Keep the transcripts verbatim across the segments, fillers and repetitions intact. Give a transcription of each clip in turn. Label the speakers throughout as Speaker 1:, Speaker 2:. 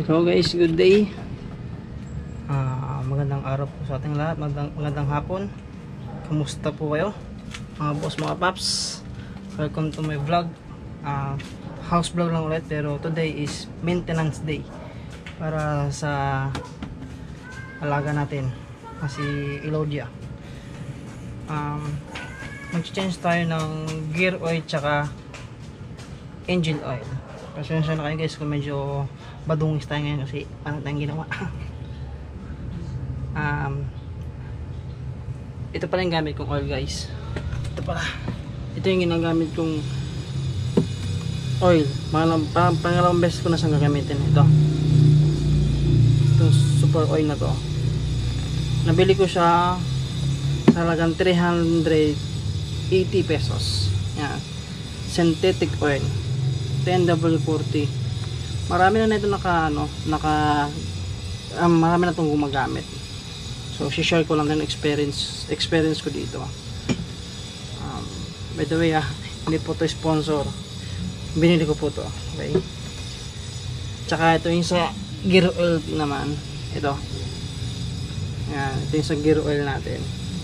Speaker 1: So guys, good day. Uh, magandang araw po sa ating lahat. Magandang, magandang hapon. Kamusta po kayo? Mga boss, mga paps. Welcome to my vlog. Uh, house vlog lang ulit, pero today is maintenance day para sa alaga natin, kasi Elodia. Um, mag-change tayo ng gear oil tsaka engine oil. Pasensya na kayo guys kung medyo badungis tayo ngayon kasi ano tayong ginawa. um, ito pala yung gamit kong oil guys. Ito pala, ito yung ginagamit kong oil. Parang pangalawang beses ko na siyang gagamitin. Ito, itong super oil na to, nabili ko siya sa halagang three hundred eighty pesos. Yan, synthetic oil ten W forty. Marami na nito naka ano, naka um, marami na itong gumagamit. So, share ko lang din experience experience ko dito. Um, by the way, ah, hindi po to sponsor. Binili ko po to. Okay? Tsaka ito yung sa gear oil naman. Ito. Yan, ito yung sa gear oil natin.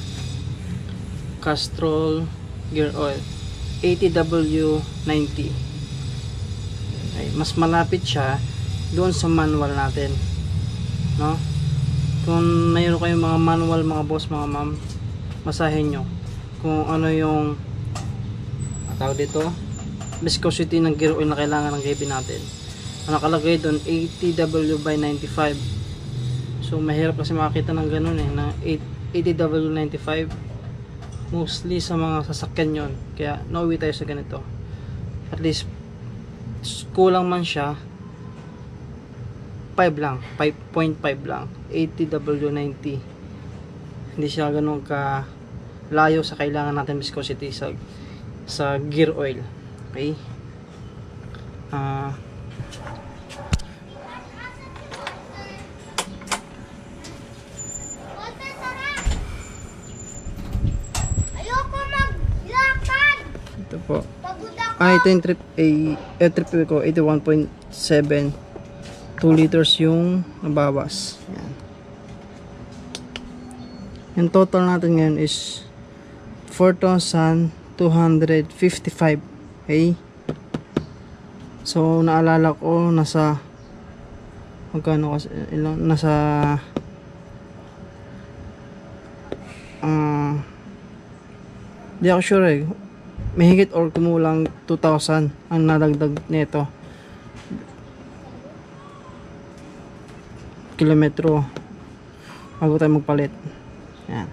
Speaker 1: Castrol gear oil eighty W ninety. Ay, mas malapit siya doon sa manual natin, no? Kung mayroon kayong mga manual, mga boss, mga ma'am, masahin nyo kung ano yung tawag dito, viscosity ng gear oil na kailangan ng gabi natin. Ang nakalagay doon eighty W by ninety-five. So mahirap kasi makakita ng ganun eh, na eighty W ninety-five. Mostly sa mga sasakyan yon, kaya nauwi tayo sa ganito. At least kulang man siya five lang, five point five lang, eighty W ninety. Hindi siya ganun ka layo sa kailangan natin viscosity sa sa gear oil. Okay? Ah uh, ito po. Ah, ito yung trip A, eh, trip ko eighty-one point seven, two liters yung nabawas. Yan. Yung total natin ngayon is four thousand two hundred fifty-five. Okay? So naalala ko nasa magkano kasi ilang, nasa uh, di ako sure eh, mahigit or kumulang two thousand ang nadagdag nito kilometro bago tayo magpalit. Yan.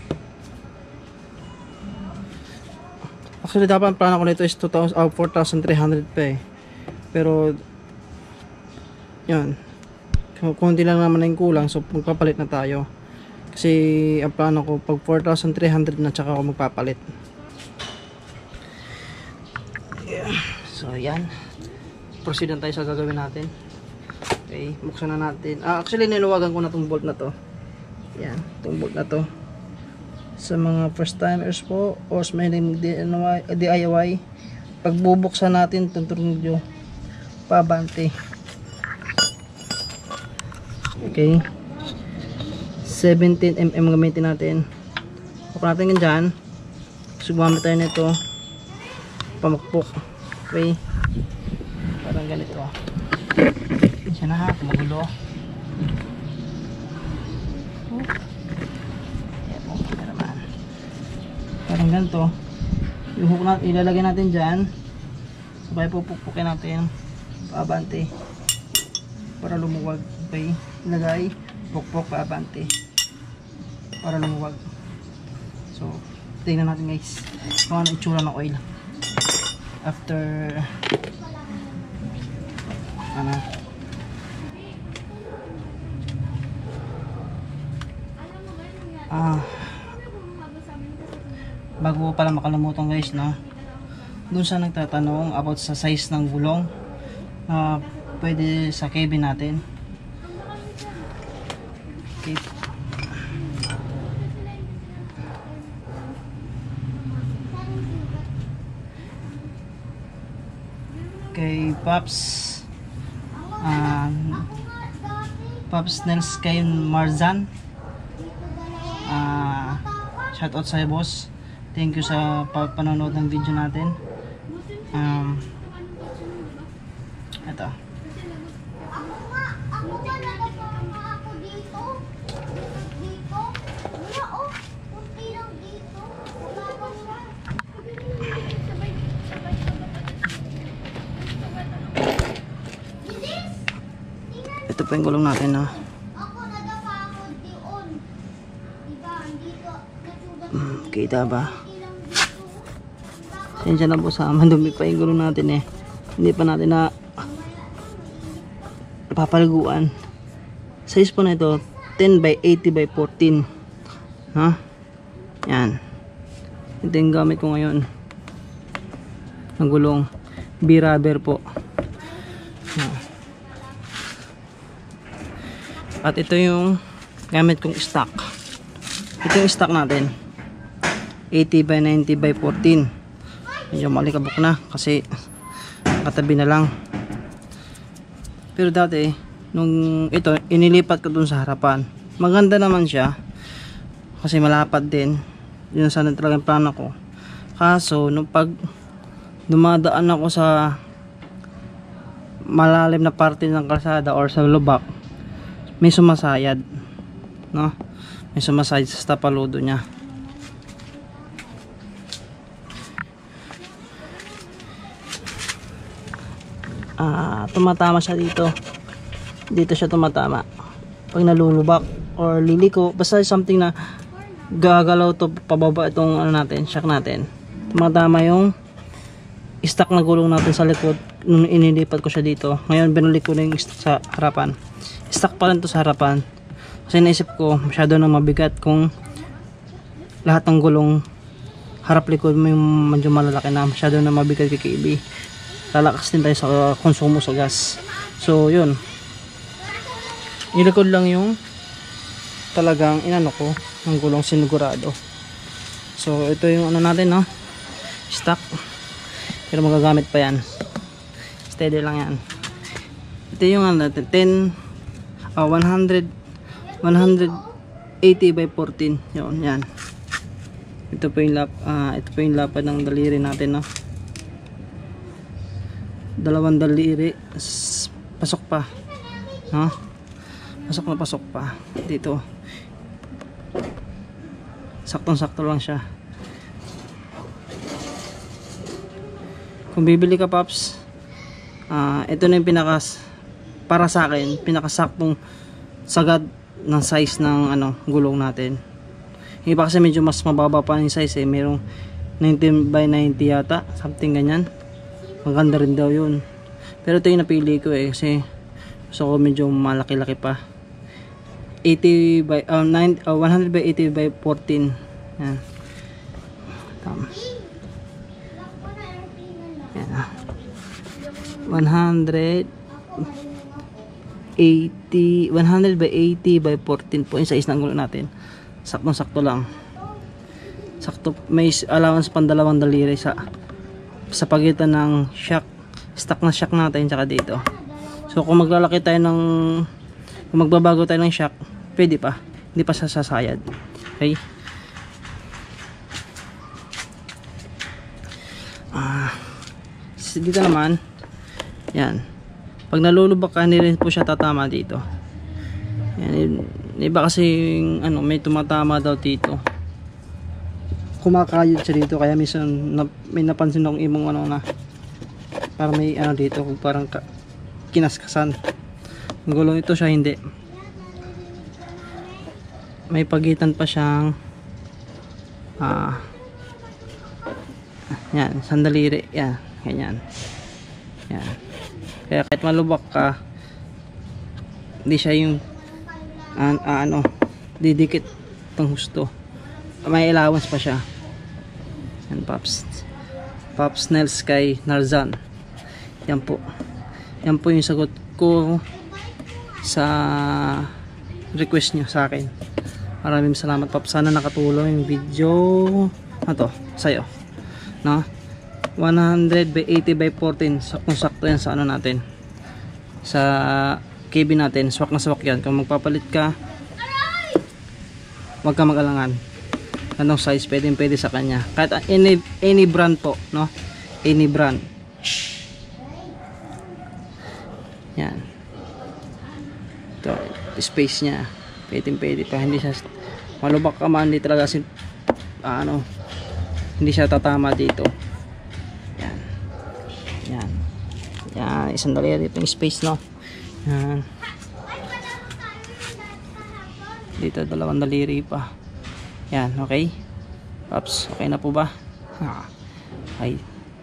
Speaker 1: Actually dapat ang plano ko nito is two thousand, oh, four thousand three hundred pa eh, pero yun, konti lang naman na yung kulang, so magpapalit na tayo kasi ang plano ko pag four thousand three hundred na tsaka ako magpapalit. So yan, proceed na tayo sa gagawin natin. Okay, buksan na natin. Ah, actually niluwagan ko na itong bolt na to. Yan, itong bolt na to. Sa mga first timers po o sa may D I Y, pag bubuksan natin itong tornilyo, pabante. Okay, seventeen millimeter gamitin natin. Buksan natin yan dyan. Sumamit tayo nito, pamakpok. Okay, parang ganito. Siya na ha, magulo. Oh. Yan po, naman. Parang ganito. Yung hook natin, ilalagay natin dyan. Sabay pupukpukin natin. Paabante. Para lumuwag. Okay, ilagay. Pukpok, paabante. Para lumuwag. So, tingnan natin guys kung ano itsura ng oil after ano. Ah, bago pala makalimutan guys, no, dun sa nagtatanong about sa size ng gulong na uh, pwede sa cabin natin. Okay. Okay, Pops. Um, Pops Nels kay Marzan. Ah, shoutout sa'yo, boss. Thank you sa panonood ng video natin. Um, ito. Ito pa yung gulong natin, ha. Hmm, kita ba? Sensya na po sa mandumi pa yung gulong natin, eh. Hindi pa natin na papaliguan. Size po na ito ten by eighty by fourteen, ha. Yan, ito yung gamit ko ngayon ng gulong B-rubber po. Yan. At ito yung gamit kong stock. Ito yung stock natin, eighty by ninety by fourteen. Medyo malikabok na kasi katabi na lang. Pero dati nung ito inilipat ko dun sa harapan, maganda naman siya kasi malapad din. Yun sana talagang plano ko. Kaso nung pag dumadaan ako sa malalim na parte ng kalsada or sa lubak, may sumasayad, no? May sumasayad sa tapaludo niya. Ah, tumatama siya dito. Dito siya tumatama. Pag nalulubak or liliko, basta something na gagalaw to pababa itong ano natin, shock natin. Tumatama yung stock na gulong natin sa likod nung inilipat ko siya dito. Ngayon binalik ko na yung sa harapan. Stuck pa rin to sa harapan kasi naisip ko masyado na mabigat kung lahat ng gulong harap likod mo yung medyo malalaki na, masyado na mabigat kay K B. Lalakas din tayo sa konsumo sa gas. So yun, nilikod lang yung talagang inano ko ng gulong sinigurado. So ito yung ano natin, no, stock, pero magagamit pa yan, steady lang yan. Ito yung ano natin, ten Uh, one hundred eighty by fourteen. Yun, yan. Ito po yung lap, uh, ito po yung lapad ng daliri natin, no. Dalawang daliri pasok pa, no? Pasok na pasok pa dito. Saktong-sakto lang siya. Kung bibili ka, Pops, uh, ito na yung pinakas para sa akin, pinakasaktong sagad ng size ng ano gulong natin. Iba kasi medyo mas mababa pa yung size, eh. Merong nineteen by ninety yata, something ganyan. Maganda rin daw yun. Pero ito yung napili ko, eh, kasi gusto ko medyo malaki-laki pa. eighty by uh, nine, uh, one hundred by eighty by fourteen. Yan. Tama. Yan. one hundred eighty, one hundred by eighty by fourteen po yung size ng gulong natin. Saktong sakto lang. Sakto, may allowance pang dalawang daliri sa sa pagitan ng shock, stock na shock natin tsaka dito. So kung maglalaki tayo ng, kung magbabago tayo ng shock, pwede pa, hindi pa sasasayad. Okay. Ah, dito naman, yan. Pag nalulubak ka, hindi rin po siya tatama dito. Yan, iba kasi ano, may tumatama daw dito. Kumakayod siya dito, kaya minsan na, may napansin akong ibang ano na parang may ano dito, parang ka, kinaskasan. Ang gulong ito siya hindi. May pagitan pa siyang ah, yan, sandaliri, yan, ganyan. Yan. Kaya kahit malubak ka, hindi siya yung uh, uh, ano, didikit ng husto. May allowance pa siya. Yan, Pops. Pops Nels kay Marzan. Yan po. Yan po yung sagot ko sa request nyo sa akin. Maraming salamat, Pops. Sana nakatulong yung video na to sa'yo, no? one hundred by eighty by fourteen, saktong sakto yan sa ano natin, sa K K B natin, swak na swak yan. Kung magpapalit ka, huwag ka mag-alangan. Anong size pwede pwede sa kanya. Kahit any, any brand po, no? Any brand. Yan. Ito, space niya. Pwede pwede pa. Hindi siya malubak ka man, hindi talaga si, uh, ano, hindi siya tatama dito. Yan. Yan. Yan. Isang dali dito yung space, no? Yan. Dito dalawang daliri pa. Yan, okay. Pops, okay na po ba? Ha. Ay.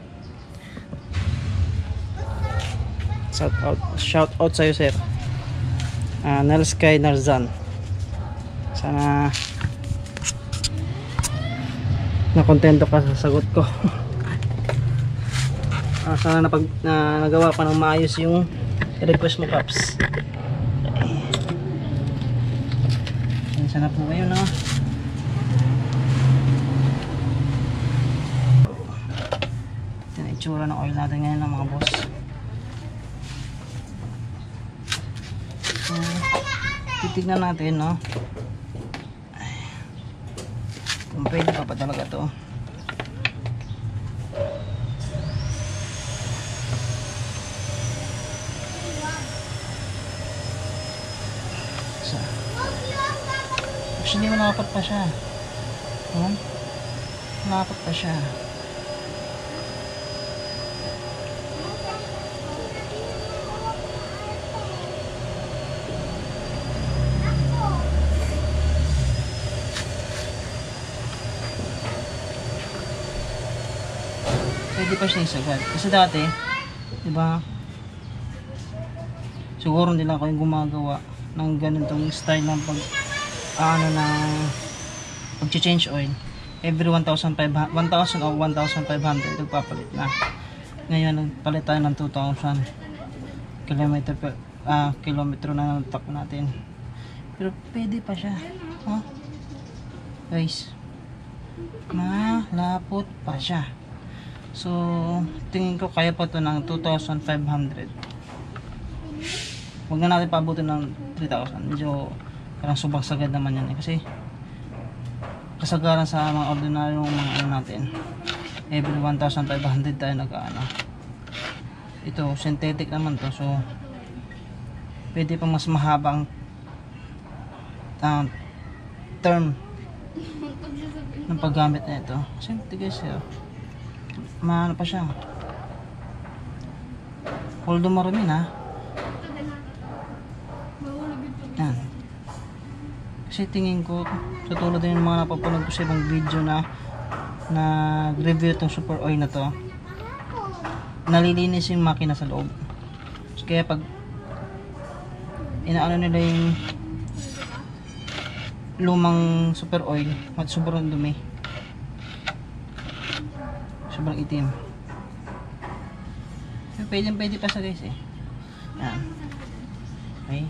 Speaker 1: Shout out, shout out sa'yo, sir. Uh, Nelsky Narzan. Sana nakontento ka sa sagot ko. uh, sana napag, na, nagawa pa ng maayos yung request mo, Pops. Okay. Sana po kayo, no? Ito na itsura ng oil natin ngayon, mga boss. So, titignan natin, no? Kung pwede pa pa talaga to. So, actually malapot pa siya. Hmm? Malapot pa siya. Pwede pa siya isagad. Kasi dati, di ba? Siguro hindi lang ako yung gumagawa ng ganitong style ng pag ano na pag-change oil. Every one thousand five hundred, one thousand o one thousand five hundred nagpapalit na. Ngayon nagpalit tayo ng two thousand kilometer per ah, kilometro na natak natin. Pero pwede pa siya. Huh? Guys, malapot pa siya. So, tingin ko kaya pa to ng two thousand five hundred. Huwag na natin paabutin ng three thousand. Medyo parang subang sagad naman yan eh. Kasi kasagaran sa mga ordinaryong mga ano natin. Every one thousand five hundred tayo nag-ano. Ito, synthetic naman to. So, pwede pang mas mahabang uh, term ng paggamit na ito. Kasi guys, eh, maano pa siya. Although marumi na. Yan. Kasi tingin ko, sa tulad din ng mga napapanood ko sa ibang video na na review itong super oil na to, nalilinis yung makina sa loob. So, kaya pag inaano nila yung lumang super oil, at sobrang dumi, sobrang itim. So, pwede pwede pa sa guys eh. Yan. Okay.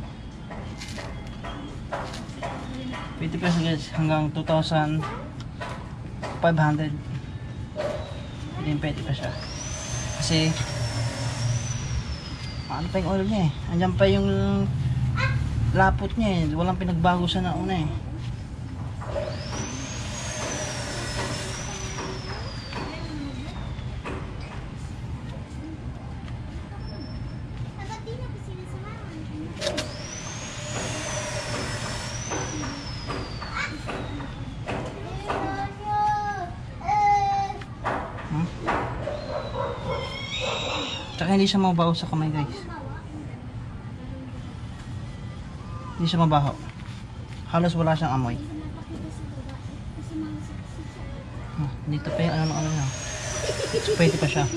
Speaker 1: Pwede pa sa guys hanggang two thousand five hundred. Pwede pwede pa siya. Kasi ano pa yung oil niya eh. Andyan pa yung lapot niya eh. Walang pinagbago sa nauna eh. Tsaka hindi siya mabaho sa kamay guys. Hindi siya mabaho. Halos wala siyang amoy. Ah, dito pa yung ano ano niya. So, pwede pa siya.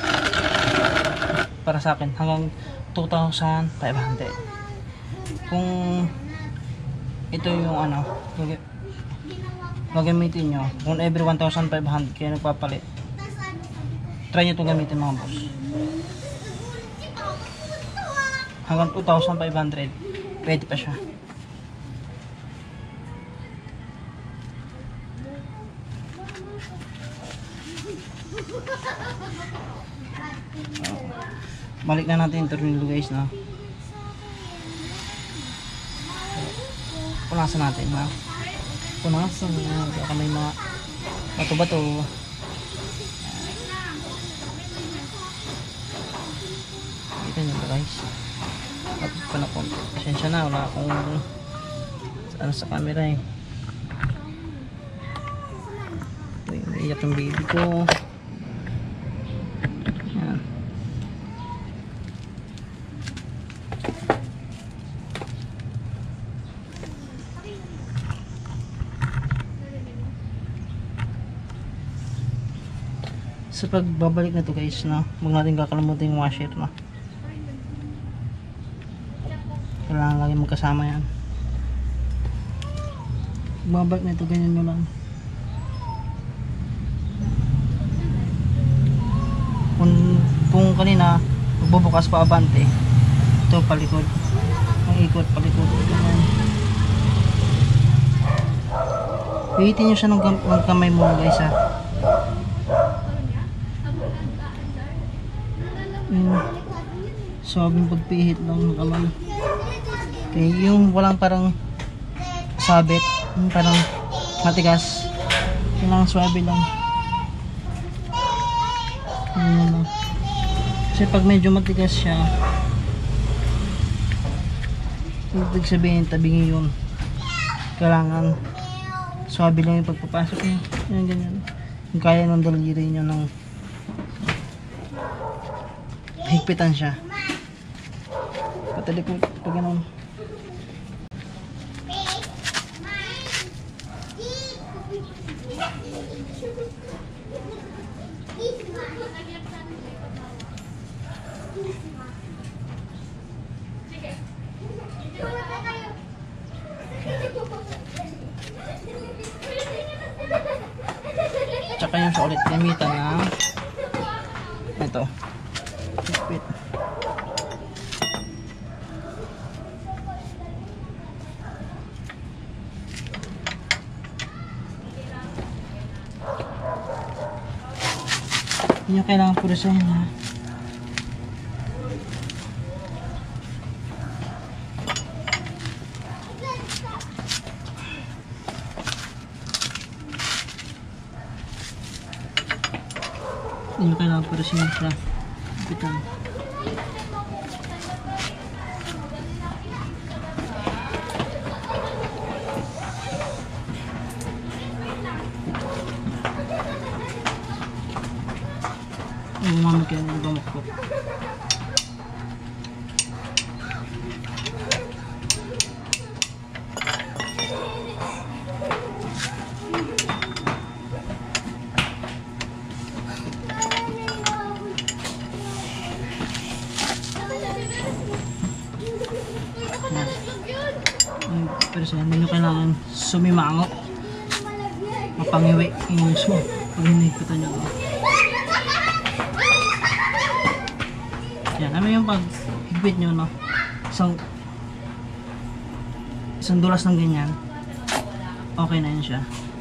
Speaker 1: Para sa akin hanggang two thousand five hundred. Kung ito yung ano gagamitin nyo, kung every one thousand five hundred kayo nagpapalit, try nyo itong gamitin mga boss. Hanggang two thousand five hundred pwede pa siya. Oh. Balik na natin yung tornilyo guys, no? punasan natin, ha? Punasan, yan. Baka may mga bato-bato. Kita nyo ba guys? Kapag pa na po. Pasensya na, wala akong ano sa camera eh. Iyak yung baby ko. Yan. Sa pagbabalik na to guys, no, huwag natin kakalimutan yung washer, no. Kailangan lagi magkasama yan. Babalik na to, ganyan nyo lang. Kung, kung kanina magbubukas pa abante, ito palikod, ang ikot palikod, ganyan. Pihitin nyo siya ng, kam ng kamay mo guys, ha. Yung sabing pagpihit lang ng kamay. Okay, yung walang parang sabit, yung parang matigas, kailangan swabe lang. Ano, kasi pag medyo matigas siya, ibig sabihin tabingi yun. Kailangan swabe lang yung pagpapasok niya. Yan, ganyan. Yung kaya ng daliri nyo ng higpitan siya. Patalikod pag ganun. Tsaka yung sa ulit gamitan ng ito higpit. Hindi nyo kailangan purusahin, ha. Hindi nyo kailangan purusahin siya. Bitan. Umamag kayo ng gamot ko. Pero sa hindi nyo kailangan sumimangot, mapangiwi yung nose mo pag hinihigpitan nyo. Yan, ano yung pag higpit nyo, no? Isang isang dulas ng ganyan, okay na yun siya.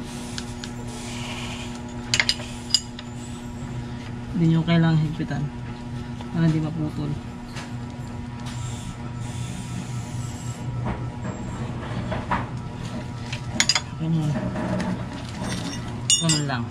Speaker 1: Hindi nyo kailangan higpitan para hindi maputol. Ganyan. Ganun lang.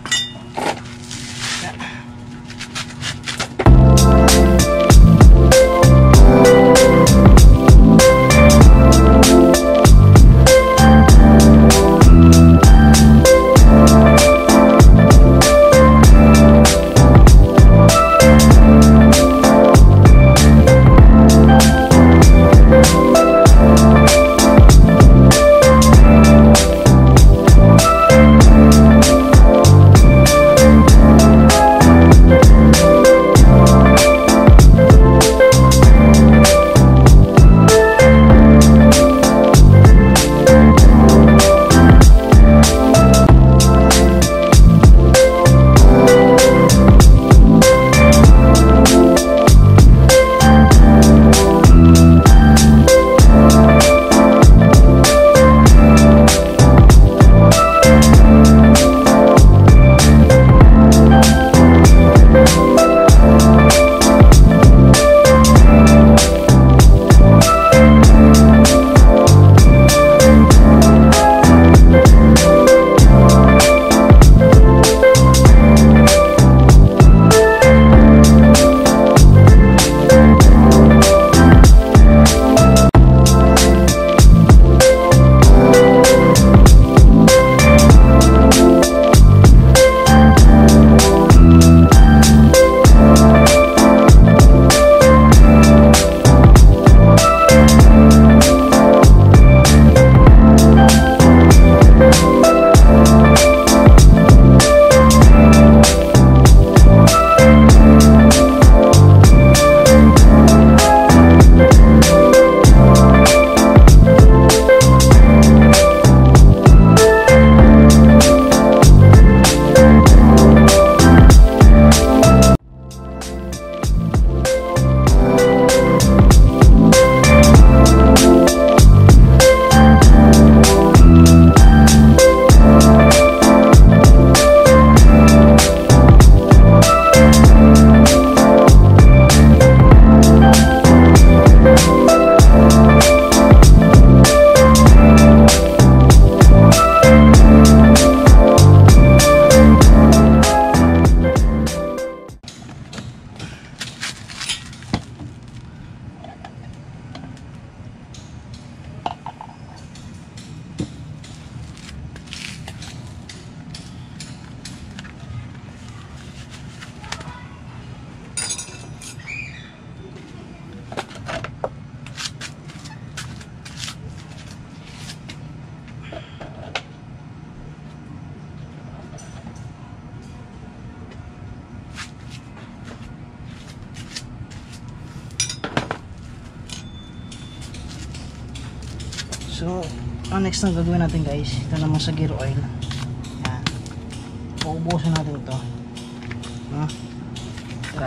Speaker 1: So ang next na gagawin natin guys, ito naman sa gear oil. Yan, uubusin natin ito, no? Tara.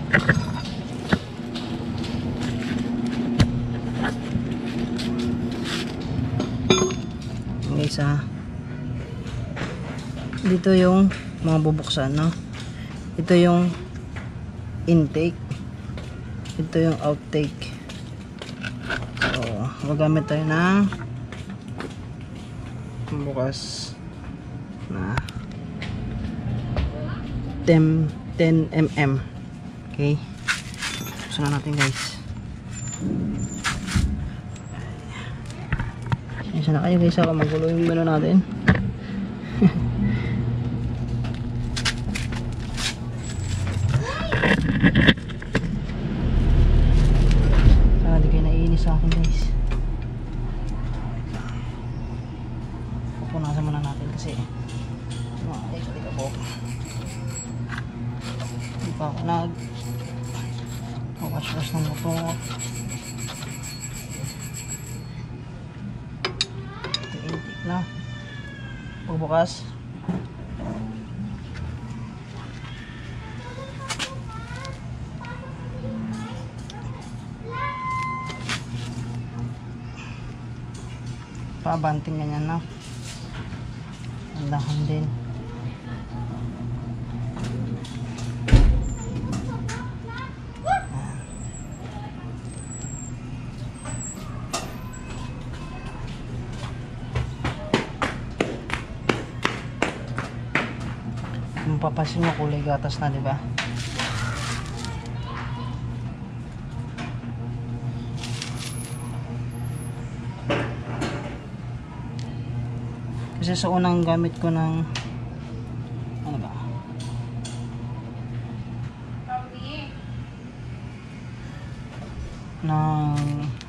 Speaker 1: Guys ha, dito yung mga bubuksan, no? Ito yung intake, ito yung outtake. So magamit tayo ng bukas na ten millimeter. Okay, buksan na natin guys. Isa na kayo guys, ako magulo yung menu natin. Sana di kayo naiinis sa akin guys. Pupunasan muna natin kasi makakalik ako. Hindi pa ako nag wash-wash ng motor. Na pagbukas pabanting ganyan na andahan din. Mapapansin mo kulay gatas na, di ba? Kasi sa unang gamit ko ng ano ba? ng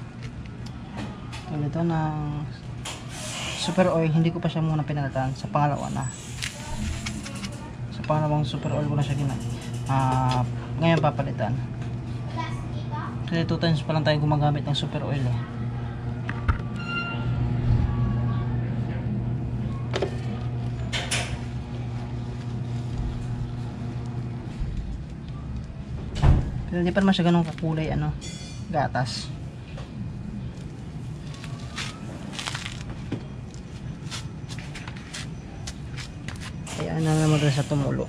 Speaker 1: ito ng super oil, hindi ko pa siya muna pinalitan. Sa pangalawa na, pangalawang super oil ko na siya gina uh, ngayon papalitan kasi two times pa lang tayo gumagamit ng super oil eh. Pero hindi pa naman siya ganun kakulay ano, gatas. Kaya na naman sa tumulo.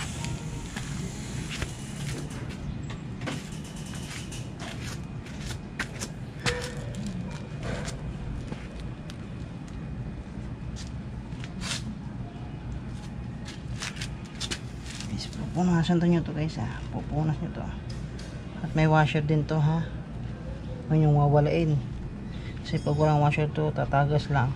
Speaker 1: Guys, pupunasan to nyo to guys ha. Pupunas nyo to. At may washer din to ha. Huwag yung wawalain. Kasi pag walang washer to, tatagas lang.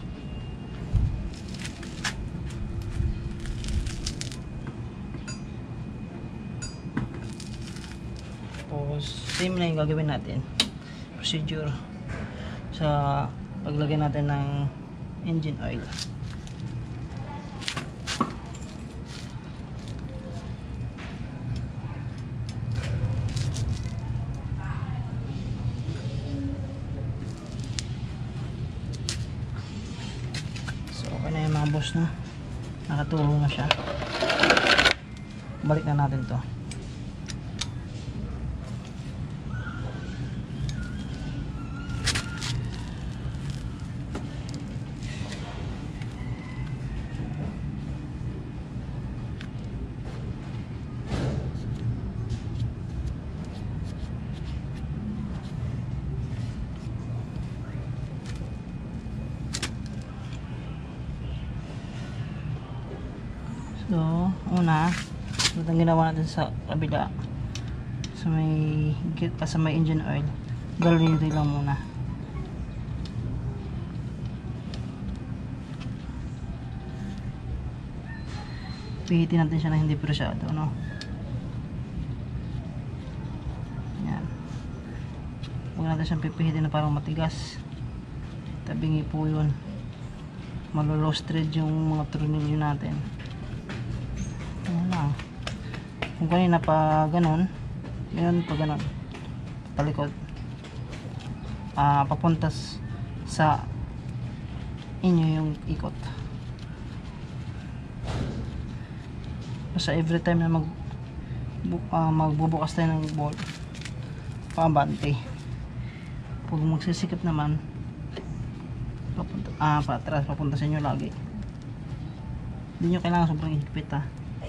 Speaker 1: Same na yung gagawin natin procedure sa paglagay natin ng engine oil. So okay na yung mga boss na, nakatulong na siya. Balik na natin to. So, una, ito ang ginawa natin sa kabila. Sa may, sa may engine oil. Galilito lang muna. Pihitin natin siya na hindi presyado, no? Yan. Huwag natin siyang pipihitin na parang matigas. Tabingi po yun. Malo-low thread yung mga tornilyo natin. Ayan lang. Kung kanina pa ganun, ganun pa ganun, talikod, uh, papuntas sa inyo yung ikot. Basta every time na mag uh, magbubukas tayo ng bolt, pabante. Pag magsisikip naman papunta, ah, patras, papunta sa inyo lagi. Hindi nyo kailangan sobrang higpit, ha.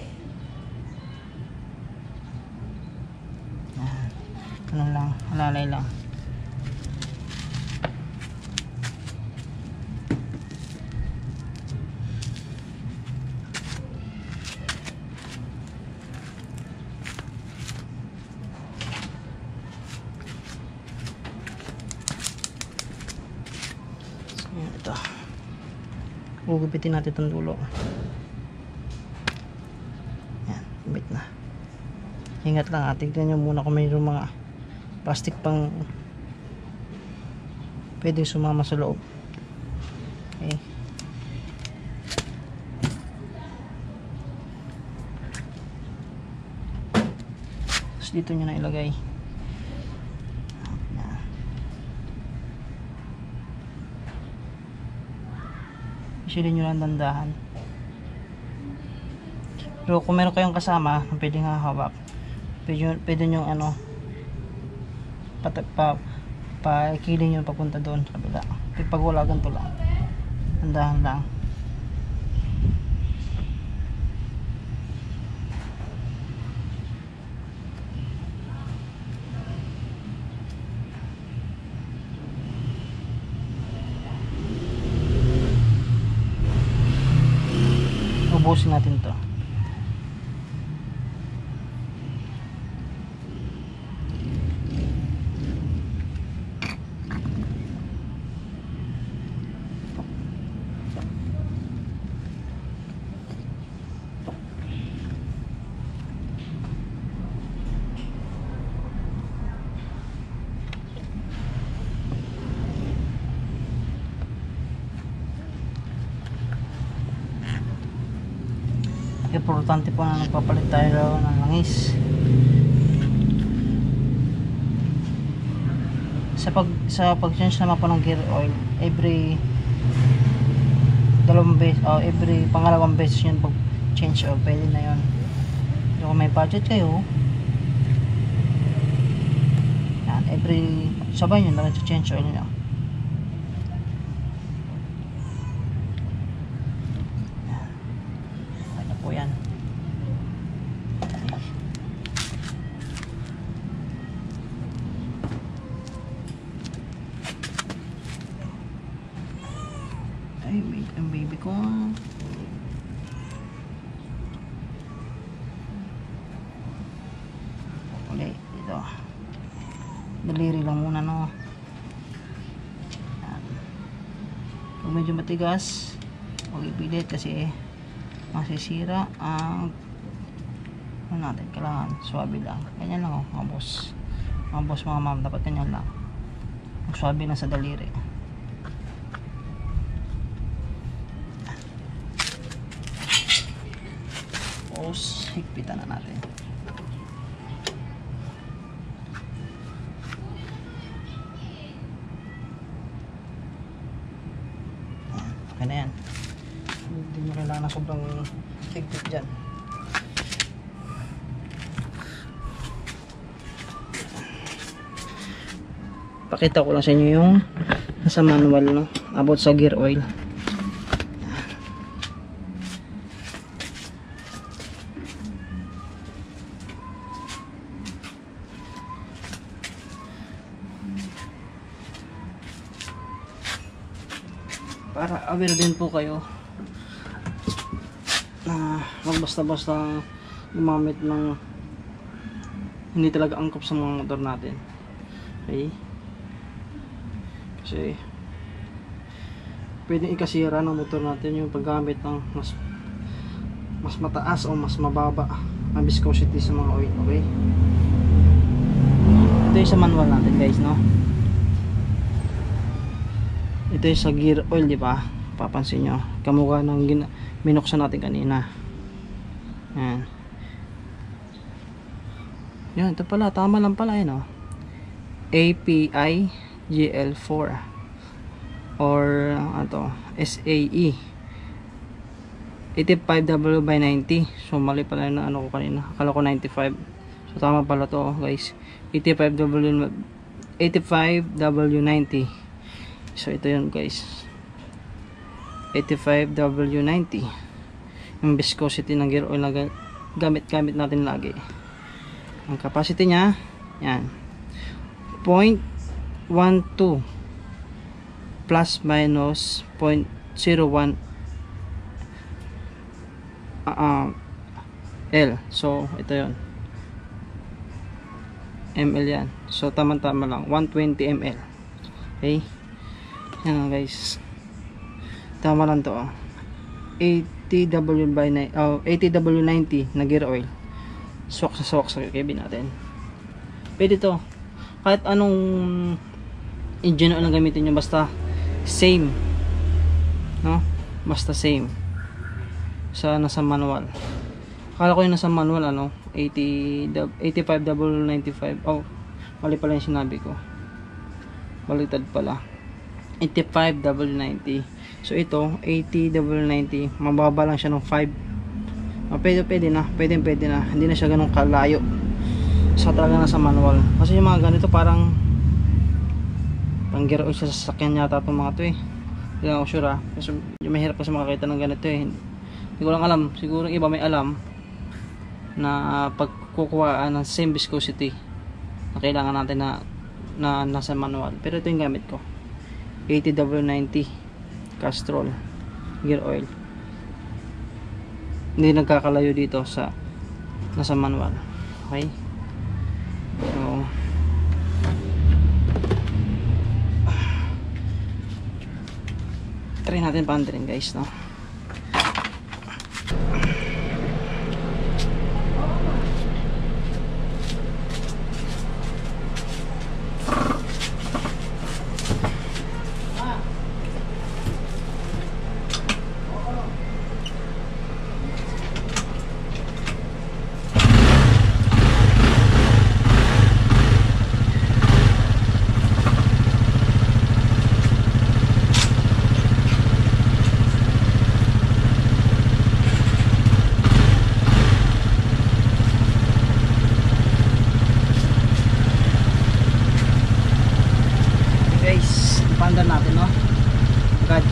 Speaker 1: Yan. Ano lang, halalay lang. Ito, gugupitin natin itong dulo. Yan, gupit na. Ingat lang, ah, tignan nyo muna kung mayroong mga plastic pang pwede sumama sa loob. Okay, tapos dito nyo na ilagay. Silin nyo lang dandahan. Pero kung meron kayong kasama na pwedeng hahawak, pwede, pwede nyo ano pa, pa, pa kiling nyo papunta doon sa kabila. Pag wala, ganito lang, dandahan lang. Ubusin natin to. Importante po na nagpapalit tayo ng langis. Sa pag sa pag-change naman po ng gear oil, every dalawang beses, oh, every pangalawang beses yun pag change oil, pwede na yun. So kung may budget kayo, yan, every sabay nyo na rin sa change oil nyo. Yan. Ay, baby, ang baby ko. Ulit, dito. Daliri lang muna, no. Yan. Kung medyo matigas, huwag ipilit kasi masisira ang ano natin. Kailangan swabe lang, ganyan lang, oh, mga boss, mga boss, mga ma'am, dapat ganyan lang, swabe lang sa daliri. Tapos higpitan na natin. Okay na yan. Hindi mo kailangan na sobrang higpit dyan. Pakita ko lang sa inyo yung nasa manual, no, about sa gear oil. Para aware din po kayo na wag basta-basta gumamit ng hindi talaga angkop sa mga motor natin. Okay? Kasi pwedeng ikasira ng motor natin yung paggamit ng mas mas mataas o mas mababa ang viscosity sa mga oil. Okay? Ito yung sa manual natin, guys, no? Ito yung sa gear oil, di ba? Papansin nyo, kamukha ng minuksan natin kanina. Yan. Yan, ito pala, tama lang pala, yun, oh. A P I G L four. or ano to, S A E eighty-five W by ninety. So mali pala na ano ko kanina, akala ko ninety-five. So tama pala to guys, eighty-five W ninety. So ito yun guys, eighty-five W ninety, yung viscosity ng gear oil na gamit-gamit natin lagi. Ang capacity nya yan, zero point one two plus minus zero point zero one uh, L. So ito yon, ml yan. So tama-tama lang, one twenty milliliters. Okay, yan guys, tama lang to. eighty W by oh, eighty W ninety na gear oil, swak sa swak sa cabin natin. Pwede to kahit anong engine oil na gamitin nyo, basta same, no? Basta same sa nasa manual. Akala ko yung nasa manual ano, eighty, eighty-five W ninety-five. Oh, mali pala yung sinabi ko, baliktad pala, eighty-five W ninety. So ito eighty W ninety, mababa lang siya ng five. Oh, pwede pwede na, pwede pwede na, hindi na siya ganun kalayo sa talaga nasa manual. Kasi yung mga ganito parang pang gear oil sa sasakyan yata itong mga to eh, hindi lang ako sure ah, kasi yung mahirap kasi makakita ng ganito eh, hindi ko lang alam, siguro iba may alam na pagkukuhaan ng same viscosity na kailangan natin na, na nasa manual. Pero ito yung gamit ko, eighty W ninety Castrol gear oil, hindi nagkakalayo dito sa nasa manual. Okay, so try natin paandarin guys, no? Paandar natin, no? Agad.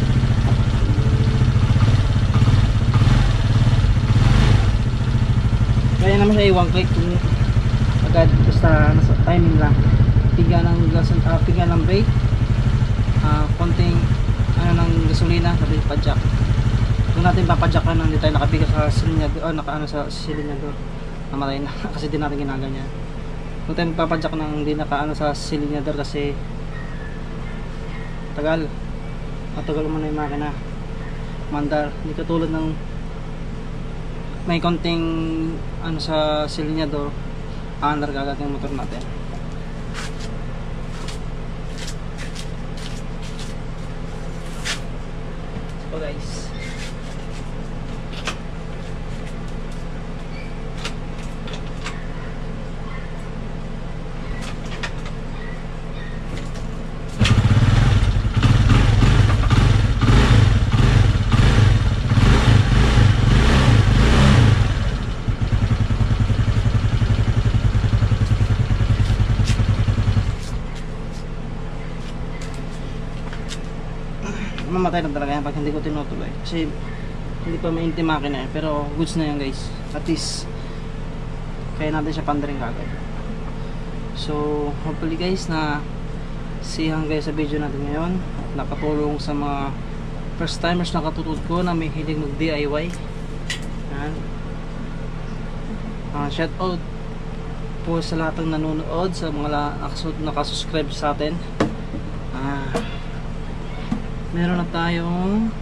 Speaker 1: Kaya naman siya i-one click kung agad, basta nasa timing lang. Piga ng gas, uh, piga ng brake, uh, konting ano ng gasolina, sabi padjak. Kung natin papadjak na, hindi tayo nakabiga sa silinyador, oh, naka ano sa silinyador, namatay na kasi di natin ginaganyan. Kung tayo papadjak nang hindi naka ano sa silinyador kasi tagal, matagal mo na yung makina mandar, hindi katulad ng may konting ano sa silinyador, andar kagad yung motor natin. So guys, mamatay na talaga yan pag hindi ko tinutuloy kasi hindi pa mainti makina eh, pero goods na yan guys, at least kaya natin siya pandaring kagad. So hopefully guys na sihan guys sa video natin ngayon, nakatulong sa mga first timers na katutod ko na may hilig mag D I Y. Yan. Uh, shout out po sa lahat ng nanonood, sa mga nakasuscribe sa atin. Ah, meron na tayong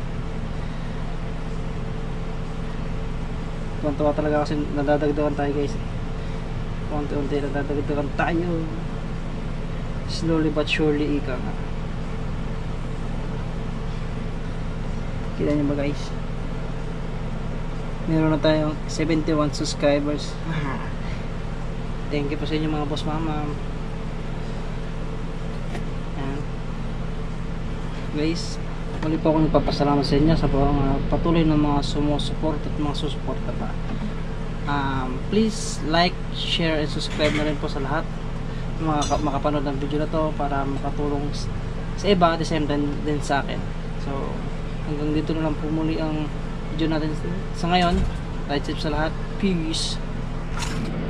Speaker 1: tuwan-tuwa talaga kasi nadadagdagan tayo guys, unti-unti nadadagdagan tayo, slowly but surely ika nga. Kita nyo ba guys, meron na tayong seventy-one subscribers. Thank you po sa inyo mga boss mama. Yan. guys. Muli po ako nagpapasalamat sa inyo sa mga patuloy ng mga sumusupport at mga susuporta pa. Um, please like, share, and subscribe na rin po sa lahat mga makapanood ng video na to para makatulong sa iba at the same time din sa akin. So hanggang dito na lang po muli ang video natin sa ngayon. Right, sa lahat. Peace.